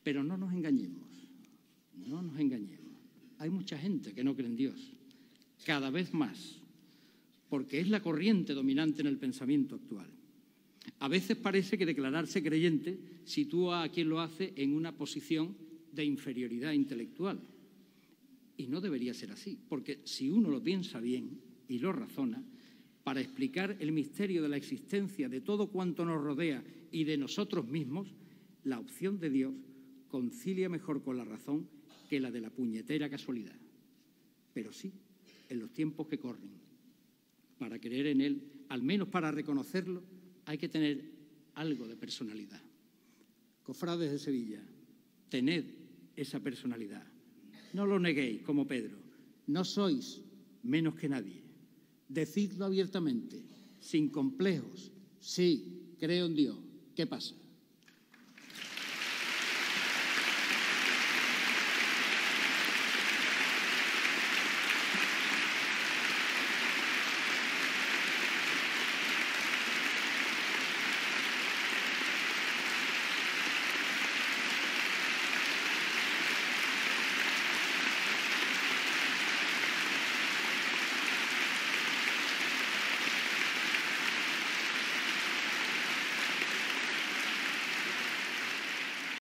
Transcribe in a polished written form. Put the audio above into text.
Pero no nos engañemos, no nos engañemos. Hay mucha gente que no cree en Dios, cada vez más, porque es la corriente dominante en el pensamiento actual. A veces parece que declararse creyente sitúa a quien lo hace en una posición de inferioridad intelectual. Y no debería ser así, porque si uno lo piensa bien y lo razona, para explicar el misterio de la existencia de todo cuanto nos rodea y de nosotros mismos, la opción de Dios concilia mejor con la razón que la de la puñetera casualidad. Pero sí, en los tiempos que corren, para creer en Él, al menos para reconocerlo, hay que tener algo de personalidad. Cofrades de Sevilla, tened esa personalidad. No lo neguéis como Pedro. No sois menos que nadie. Decidlo abiertamente, sin complejos. Sí, creo en Dios. ¿Qué pasa?